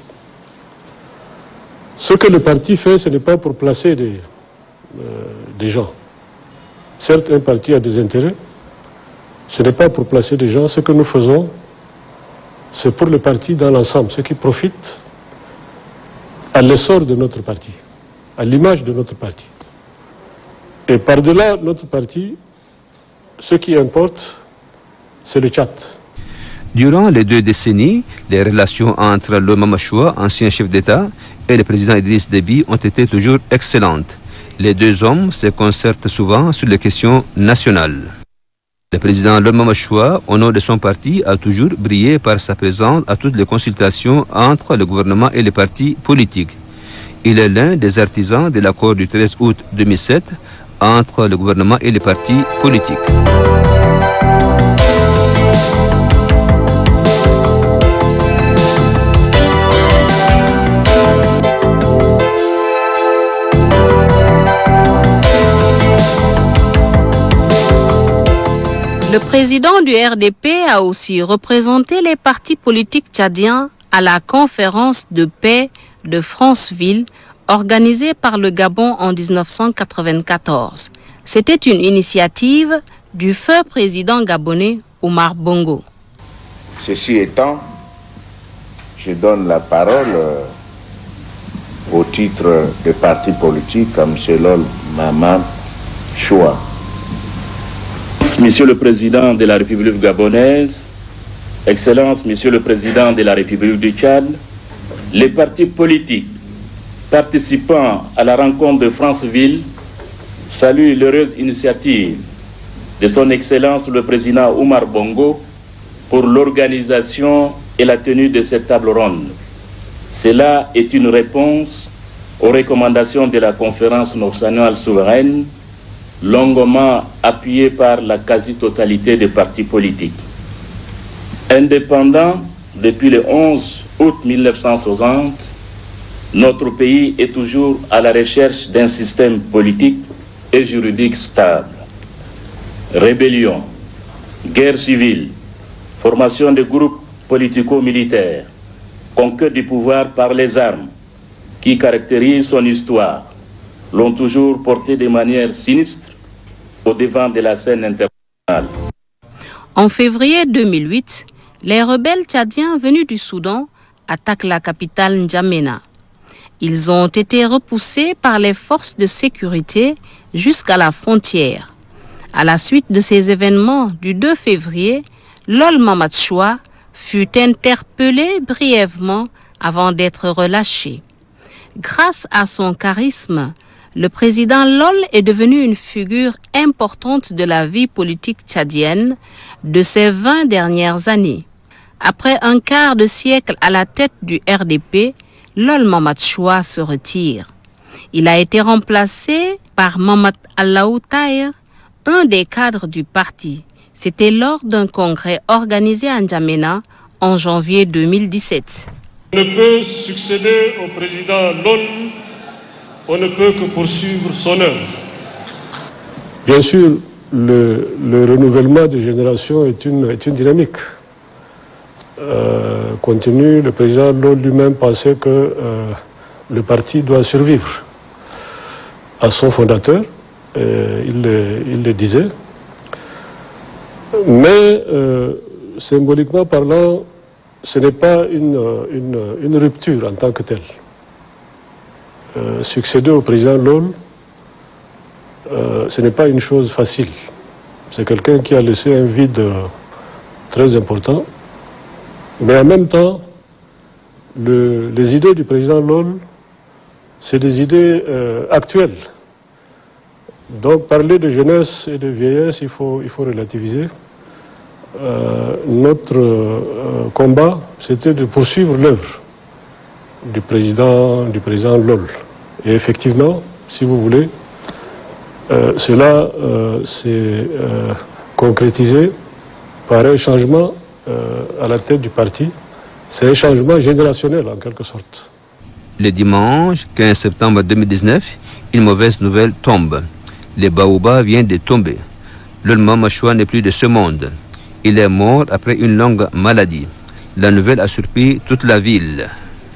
Ce que le parti fait, ce n'est pas pour placer des, euh, des gens. Certes, un parti a des intérêts, ce n'est pas pour placer des gens. Ce que nous faisons, c'est pour le parti dans l'ensemble, ce qui profite à l'essor de notre parti, à l'image de notre parti. Et par-delà notre parti, ce qui importe, c'est le Tchad. Durant les deux décennies, les relations entre le Mamachoua, ancien chef d'État, et le président Idriss Déby ont été toujours excellentes. Les deux hommes se concertent souvent sur les questions nationales. Le président Lol Mamachoua, au nom de son parti, a toujours brillé par sa présence à toutes les consultations entre le gouvernement et les partis politiques. Il est l'un des artisans de l'accord du treize août deux mille sept entre le gouvernement et les partis politiques. Le président du R D P a aussi représenté les partis politiques tchadiens à la conférence de paix de Franceville organisée par le Gabon en mille neuf cent quatre-vingt-quatorze. C'était une initiative du feu président gabonais Omar Bongo. Ceci étant, je donne la parole au titre des partis politiques à M. Lol Mamachoua. Monsieur le Président de la République gabonaise, Excellence, Monsieur le Président de la République du Tchad, les partis politiques participant à la rencontre de Franceville saluent l'heureuse initiative de Son Excellence le Président Omar Bongo pour l'organisation et la tenue de cette table ronde. Cela est une réponse aux recommandations de la conférence nationale souveraine, longuement appuyée par la quasi-totalité des partis politiques. Indépendant depuis le onze août mille neuf cent soixante, notre pays est toujours à la recherche d'un système politique et juridique stable. Rébellion, guerre civile, formation de groupes politico-militaires, conquête du pouvoir par les armes, qui caractérisent son histoire, l'ont toujours porté de manière sinistre au devant de la scène internationale. En février deux mille huit, les rebelles tchadiens venus du Soudan attaquent la capitale N'Djamena. Ils ont été repoussés par les forces de sécurité jusqu'à la frontière. À la suite de ces événements du deux février, Lol Mamachoua fut interpellé brièvement avant d'être relâché. Grâce à son charisme, le président Lol est devenu une figure importante de la vie politique tchadienne de ces vingt dernières années. Après un quart de siècle à la tête du R D P, Lol Mamachoua se retire. Il a été remplacé par Mamad Allahou Tahir, un des cadres du parti. C'était lors d'un congrès organisé à N'Djamena en janvier deux mille dix-sept. On ne peut succéder au président Lol, on ne peut que poursuivre son œuvre. Bien sûr, le, le renouvellement des générations est une, est une dynamique. Euh, compte tenu, le président Lol lui-même pensait que euh, le parti doit survivre. à son fondateur, euh, il, le, il le disait. Mais euh, symboliquement parlant, ce n'est pas une, une, une rupture en tant que telle. Euh, succéder au président Lol, euh, ce n'est pas une chose facile. C'est quelqu'un qui a laissé un vide euh, très important. Mais en même temps, le, les idées du président Lol, c'est des idées euh, actuelles. Donc parler de jeunesse et de vieillesse, il faut, il faut relativiser. Euh, notre euh, combat, c'était de poursuivre l'œuvre du président, du président Lol. Et effectivement, si vous voulez, euh, cela euh, s'est euh, concrétisé par un changement euh, à la tête du parti. C'est un changement générationnel en quelque sorte. Le dimanche quinze septembre deux mille dix-neuf, une mauvaise nouvelle tombe. Le baobab vient de tomber. Lol Mamashoua n'est plus de ce monde. Il est mort après une longue maladie. La nouvelle a surpris toute la ville.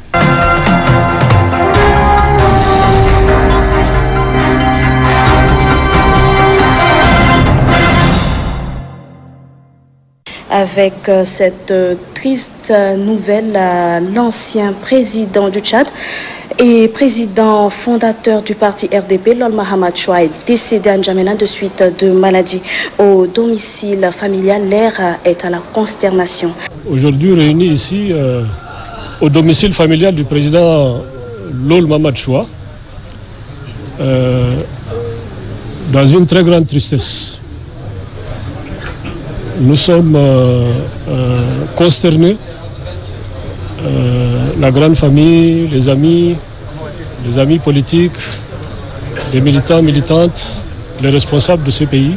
Avec euh, cette euh, triste euh, nouvelle, euh, l'ancien président du Tchad et président fondateur du parti R D P, Lol Mahamat-Choua, est décédé à N'Djamena de suite de maladie. Au domicile familial, l'air est à la consternation. Aujourd'hui réunis ici euh, au domicile familial du président Lol Mahamat-Choua, euh, dans une très grande tristesse. Nous sommes euh, euh, consternés, euh, la grande famille, les amis, les amis politiques, les militants, militantes, les responsables de ce pays.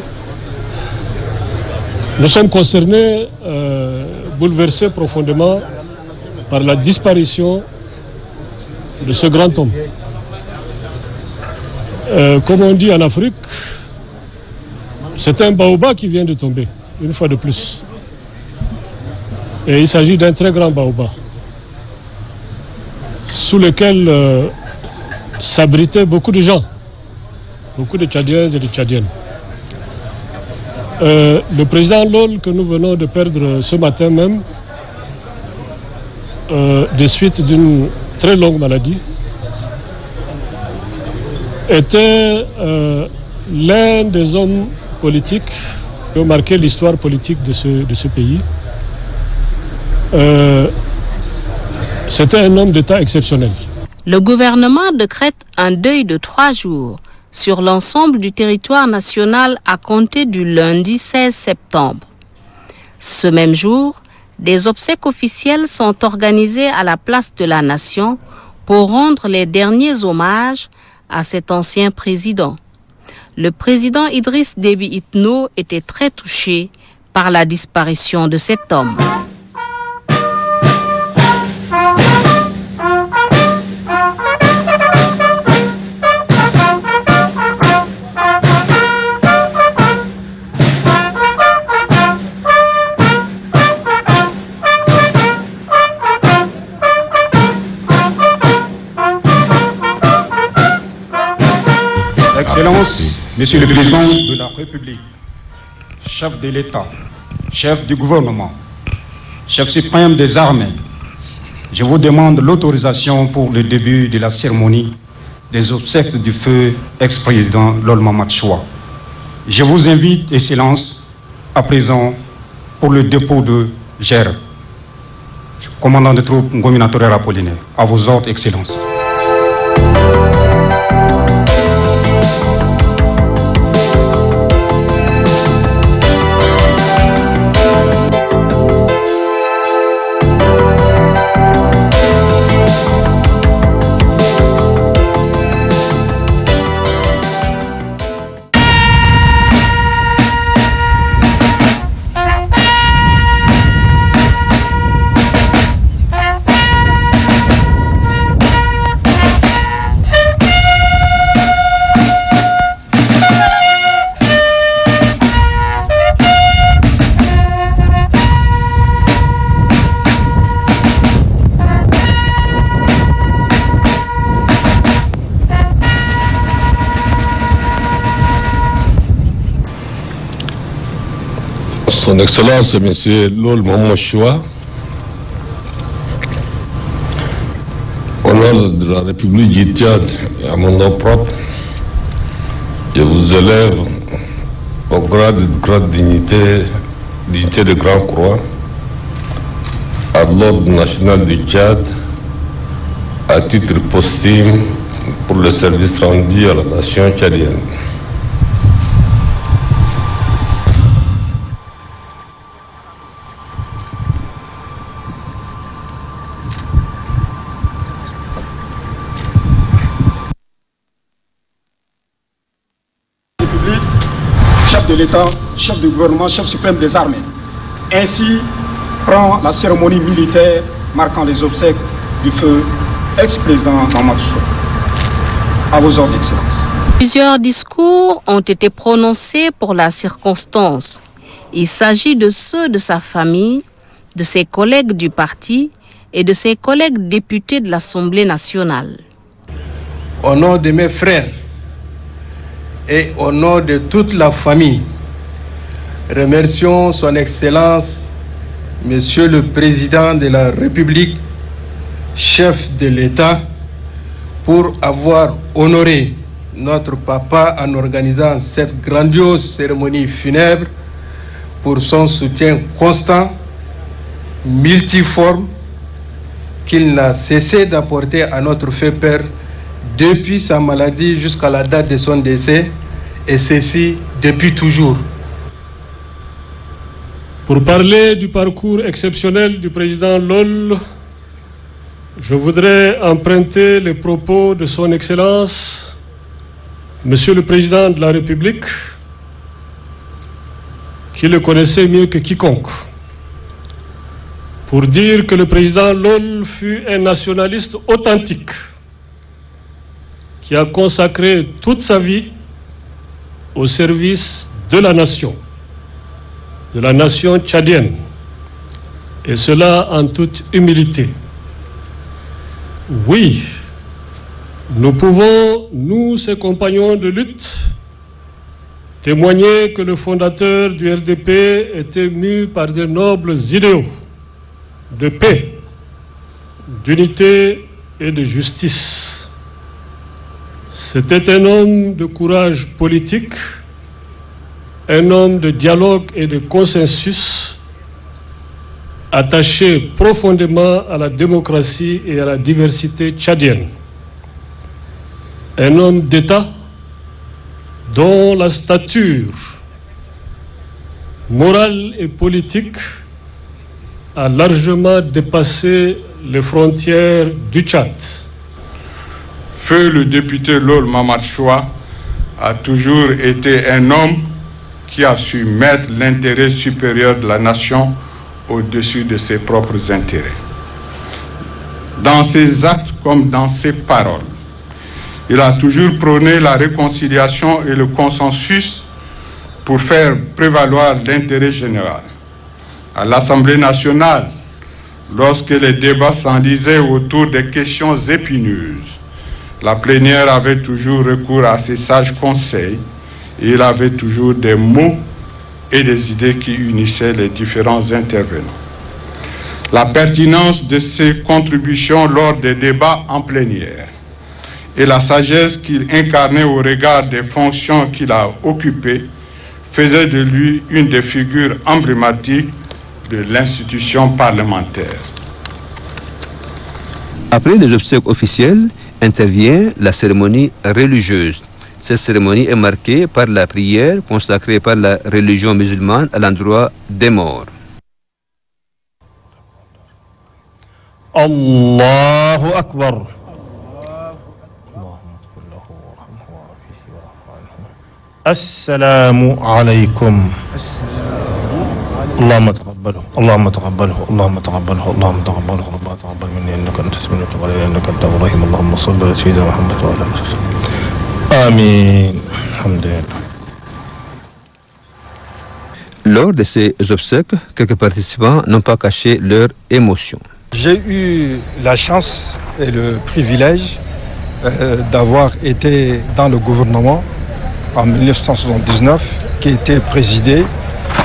Nous sommes consternés, euh, bouleversés profondément par la disparition de ce grand homme. Euh, comme on dit en Afrique, c'est un baobab qui vient de tomber. Une fois de plus. Et il s'agit d'un très grand baobab, sous lequel euh, s'abritaient beaucoup de gens, beaucoup de Tchadiens et de Tchadiennes. Euh, le président Lol, que nous venons de perdre ce matin même, euh, de suite d'une très longue maladie, était euh, l'un des hommes politiques qui ont marqué l'histoire politique de ce, de ce pays. Euh, C'était un homme d'État exceptionnel. Le gouvernement décrète un deuil de trois jours sur l'ensemble du territoire national à compter du lundi seize septembre. Ce même jour, des obsèques officielles sont organisées à la place de la Nation pour rendre les derniers hommages à cet ancien président. Le président Idriss Déby Itno était très touché par la disparition de cet homme. Excellences, Monsieur le Président de la République, chef de l'État, chef du gouvernement, chef suprême des armées, je vous demande l'autorisation pour le début de la cérémonie des obsèques du feu ex-président Lol Mahamat-Choua. Je vous invite, Excellences, à présent pour le dépôt de gerbe. Commandant de troupes Ngomina Torera Apollinaire, à vos ordres, Excellences. Son Excellence, M. Lol Mamadou Choua, au nom de la République du Tchad et à mon nom propre, je vous élève au grade de grande dignité, dignité de Grand Croix, à l'ordre national du Tchad, à titre posthume pour le service rendu à la nation tchadienne. Chef de l'État, chef du gouvernement, chef suprême des armées. Ainsi prend la cérémonie militaire marquant les obsèques du feu ex-président Mamadou Choua. À vos ordres, Excellence. Plusieurs discours ont été prononcés pour la circonstance. Il s'agit de ceux de sa famille, de ses collègues du parti et de ses collègues députés de l'Assemblée nationale. Au nom de mes frères et au nom de toute la famille, remercions son Excellence, Monsieur le Président de la République, chef de l'État, pour avoir honoré notre papa en organisant cette grandiose cérémonie funèbre, pour son soutien constant, multiforme, qu'il n'a cessé d'apporter à notre fait père depuis sa maladie jusqu'à la date de son décès, et ceci depuis toujours. Pour parler du parcours exceptionnel du président Lol, je voudrais emprunter les propos de son Excellence, Monsieur le Président de la République, qui le connaissait mieux que quiconque, pour dire que le président Lol fut un nationaliste authentique, qui a consacré toute sa vie au service de la nation, de la nation tchadienne, et cela en toute humilité. Oui, nous pouvons, nous, ses compagnons de lutte, témoigner que le fondateur du R D P était mu par de nobles idéaux de paix, d'unité et de justice. C'était un homme de courage politique, un homme de dialogue et de consensus, attaché profondément à la démocratie et à la diversité tchadienne. Un homme d'État dont la stature morale et politique a largement dépassé les frontières du Tchad. Feu le député Lol Mamadou Choua a toujours été un homme qui a su mettre l'intérêt supérieur de la nation au-dessus de ses propres intérêts. Dans ses actes comme dans ses paroles, il a toujours prôné la réconciliation et le consensus pour faire prévaloir l'intérêt général. À l'Assemblée nationale, lorsque les débats s'enlisaient autour des questions épineuses, la plénière avait toujours recours à ses sages conseils et il avait toujours des mots et des idées qui unissaient les différents intervenants. La pertinence de ses contributions lors des débats en plénière et la sagesse qu'il incarnait au regard des fonctions qu'il a occupées faisaient de lui une des figures emblématiques de l'institution parlementaire. Après les obsèques officielles, intervient la cérémonie religieuse. Cette cérémonie est marquée par la prière consacrée par la religion musulmane à l'endroit des morts. Allahu Akbar. Assalamu alaykum. اللهم تقبله اللهم تقبله اللهم تقبله اللهم تقبله ربنا تقبل مني انك انت السميع العليم وتب علينا انك انت الرحيم اللهم صل على سيدنا محمد وعلى اله وصحبه امين الحمد لله. Lors de ces obsèques, quelques participants n'ont pas caché leur émotion. J'ai eu la chance et le privilège euh, d'avoir été dans le gouvernement en mille neuf cent soixante-dix-neuf qui était présidé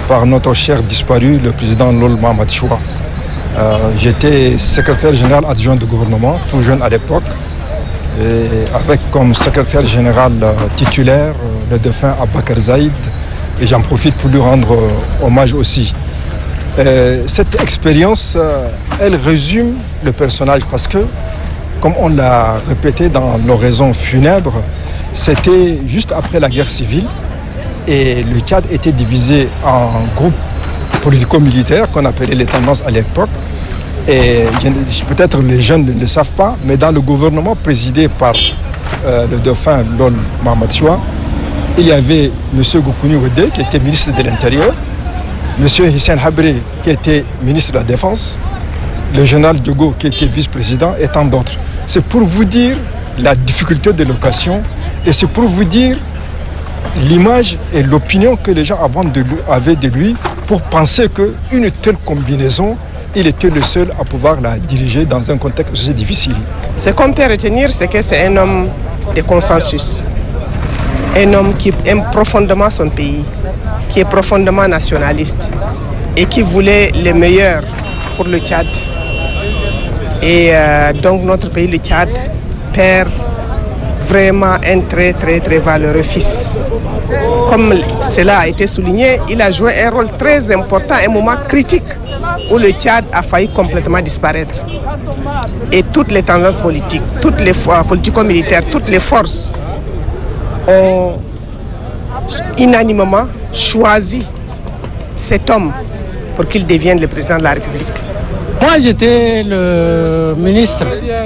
par notre cher disparu, le président Lol Mahamat Choua. Euh, J'étais secrétaire général adjoint du gouvernement, tout jeune à l'époque, et avec comme secrétaire général euh, titulaire euh, le défunt Abakar Zaïd, et j'en profite pour lui rendre euh, hommage aussi. Euh, cette expérience, euh, elle résume le personnage parce que, comme on l'a répété dans l'oraison funèbre, c'était juste après la guerre civile et le Tchad était divisé en groupes politico-militaires qu'on appelait les tendances à l'époque. Et peut-être les jeunes ne le savent pas, mais dans le gouvernement présidé par euh, le dauphin Lol Mahamat Choua, il y avait M. Goukouni Ouedé qui était ministre de l'Intérieur, M. Hissène Habré qui était ministre de la Défense, le général Diogo qui était vice-président et tant d'autres. C'est pour vous dire la difficulté de location et c'est pour vous dire l'image et l'opinion que les gens avant de lui, avaient de lui pour penser qu'une telle combinaison, il était le seul à pouvoir la diriger dans un contexte aussi difficile. Ce qu'on peut retenir, c'est que c'est un homme de consensus, un homme qui aime profondément son pays, qui est profondément nationaliste et qui voulait le meilleur pour le Tchad. Et euh, donc notre pays, le Tchad, perd vraiment un très très très valeureux fils. Comme cela a été souligné, il a joué un rôle très important, un moment critique où le Tchad a failli complètement disparaître. Et toutes les tendances politiques, toutes les politico-militaires, toutes les forces ont unanimement choisi cet homme pour qu'il devienne le président de la République. Moi, j'étais le ministre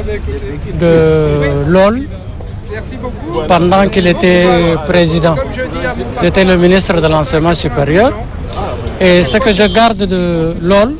de Lol pendant qu'il était président. J'étais le ministre de l'enseignement supérieur. Et ce que je garde de Lol,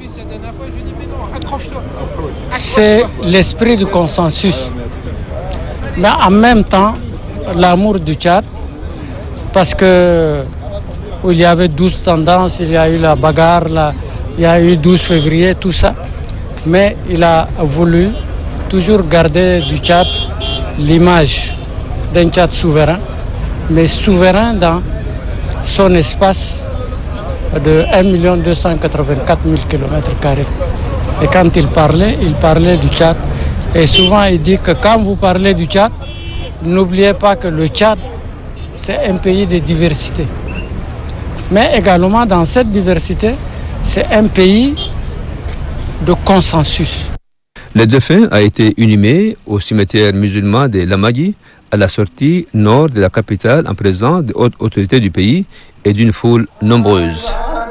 c'est l'esprit du consensus. Mais en même temps, l'amour du Tchad, parce que où il y avait douze tendances, il y a eu la bagarre, la, il y a eu douze février, tout ça. Mais il a voulu toujours garder du Tchad l'image d'un Tchad souverain, mais souverain dans son espace de un million deux cent quatre-vingt-quatre mille kilomètres carrés. Et quand il parlait, il parlait du Tchad. Et souvent il dit que quand vous parlez du Tchad, n'oubliez pas que le Tchad, c'est un pays de diversité. Mais également dans cette diversité, c'est un pays de consensus. Le défunt a été inhumé au cimetière musulman de Lamagui, à la sortie nord de la capitale, en présence des hautes autorités du pays et d'une foule nombreuse.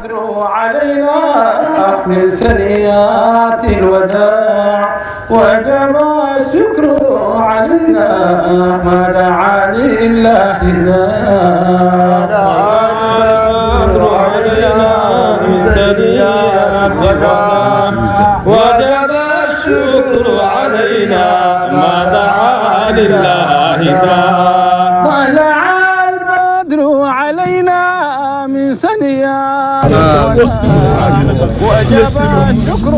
وجب الشكر علينا ما دعا لله طلع البدر علينا من سنيات وجب الشكر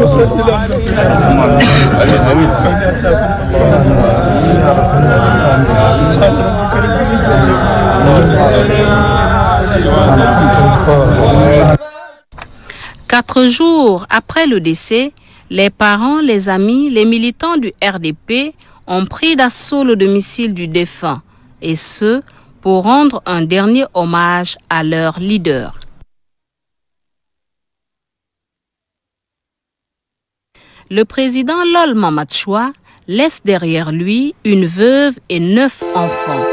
علينا. Quatre jours après le décès, les parents, les amis, les militants du R D P ont pris d'assaut le domicile du défunt, et ce, pour rendre un dernier hommage à leur leader. Le président Lol Mahamat Choua laisse derrière lui une veuve et neuf enfants.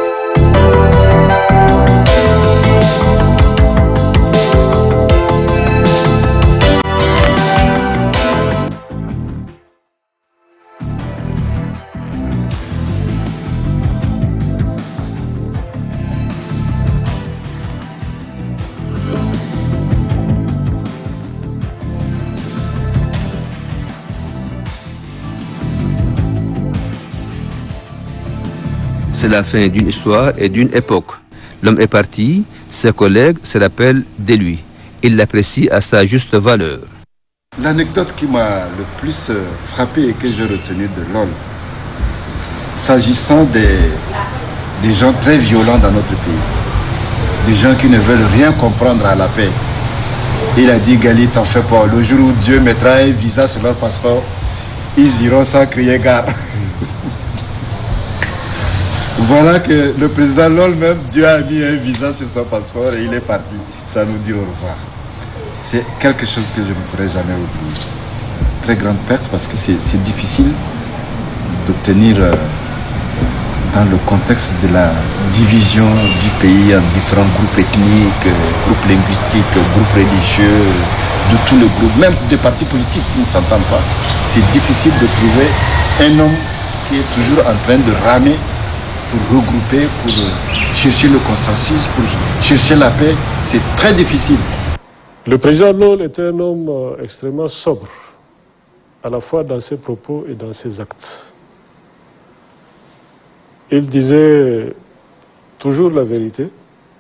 C'est la fin d'une histoire et d'une époque. L'homme est parti, ses collègues se rappellent de lui. Ils l'apprécient à sa juste valeur. L'anecdote qui m'a le plus frappé et que j'ai retenu de Lol, s'agissant des, des gens très violents dans notre pays, des gens qui ne veulent rien comprendre à la paix, Il a dit, Gali, t'en fais pas. Le jour où Dieu mettra un visa sur leur passeport, ils iront sans crier gare. Voilà que le président Lol même, Dieu a mis un visa sur son passeport et il est parti sans nous dire au revoir. C'est quelque chose que je ne pourrai jamais oublier. Très grande perte parce que c'est difficile d'obtenir euh, dans le contexte de la division du pays en différents groupes ethniques, euh, groupes linguistiques, groupes religieux, de tous les groupes, même des partis politiques qui ne s'entendent pas. C'est difficile de trouver un homme qui est toujours en train de ramer pour regrouper, pour chercher le consensus, pour chercher la paix. C'est très difficile. Le président Lol était un homme euh, extrêmement sobre, à la fois dans ses propos et dans ses actes. Il disait toujours la vérité,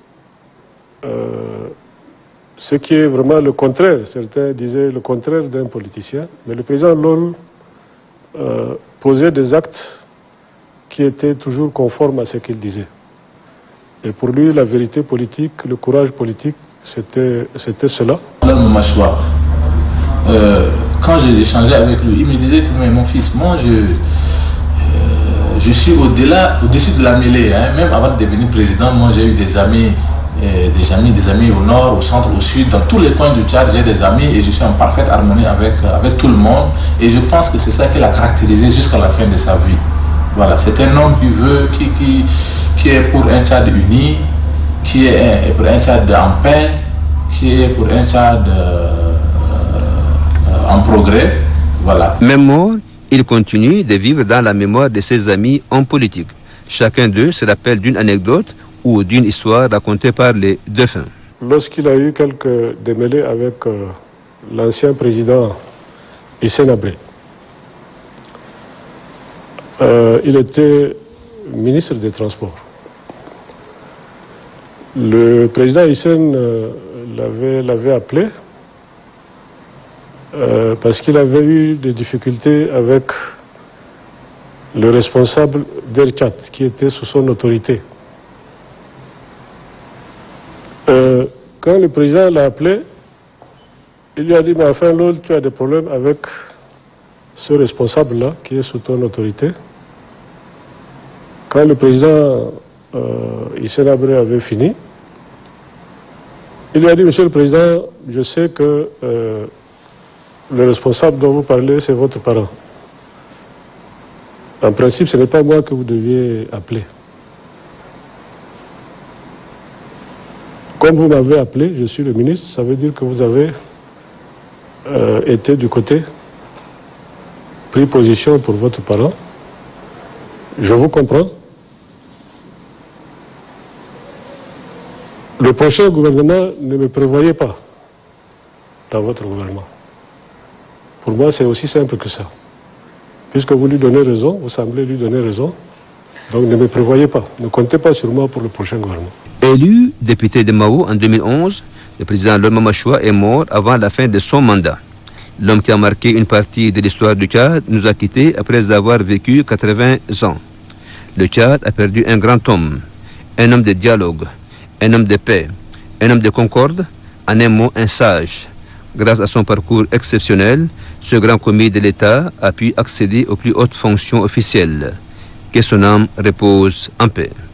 euh, ce qui est vraiment le contraire. Certains disaient le contraire d'un politicien, mais le président Lol euh, posait des actes qui étaient toujours conformes à ce qu'il disait. Et pour lui, la vérité politique, le courage politique, c'était cela. Euh, quand j'ai échangé avec lui, il me disait que mais mon fils, moi je, euh, je suis au-delà, au-dessus de la mêlée. Hein. Même avant de devenir président, moi j'ai eu des amis, euh, des amis, des amis au nord, au centre, au sud, dans tous les coins du Tchad, j'ai des amis et je suis en parfaite harmonie avec, avec tout le monde. Et je pense que c'est ça qui l'a caractérisé jusqu'à la fin de sa vie. Voilà, c'est un homme qui veut, qui, qui, qui est pour un Tchad uni, qui est pour un Tchad en paix, qui est pour un Tchad euh, euh, en progrès. Voilà. Même mort, il continue de vivre dans la mémoire de ses amis en politique. Chacun d'eux se rappelle d'une anecdote ou d'une histoire racontée par les défunts. Lorsqu'il a eu quelques démêlés avec euh, l'ancien président Hissène Habré, Euh, il était ministre des Transports. Le président Hissène euh, l'avait appelé euh, parce qu'il avait eu des difficultés avec le responsable d'Air Tchad qui était sous son autorité. Euh, quand le président l'a appelé, il lui a dit, mais enfin Lol, tu as des problèmes avec ce responsable-là qui est sous ton autorité. Quand le président euh, Hissène Habré avait fini, il lui a dit, Monsieur le Président, je sais que euh, le responsable dont vous parlez, c'est votre parent. En principe, ce n'est pas moi que vous deviez appeler. Comme vous m'avez appelé, je suis le ministre, ça veut dire que vous avez euh, été du côté, pris position pour votre parent. Je vous comprends. Le prochain gouvernement ne me prévoyait pas dans votre gouvernement. Pour moi, c'est aussi simple que ça. Puisque vous lui donnez raison, vous semblez lui donner raison, donc ne me prévoyez pas. Ne comptez pas sur moi pour le prochain gouvernement. Élu député de Mao en deux mille onze, le président Lol Mamadchoua est mort avant la fin de son mandat. L'homme qui a marqué une partie de l'histoire du Tchad nous a quittés après avoir vécu quatre-vingts ans. Le Tchad a perdu un grand homme, un homme de dialogue, un homme de paix, un homme de concorde, en un mot, un sage. Grâce à son parcours exceptionnel, ce grand commis de l'État a pu accéder aux plus hautes fonctions officielles. Que son âme repose en paix.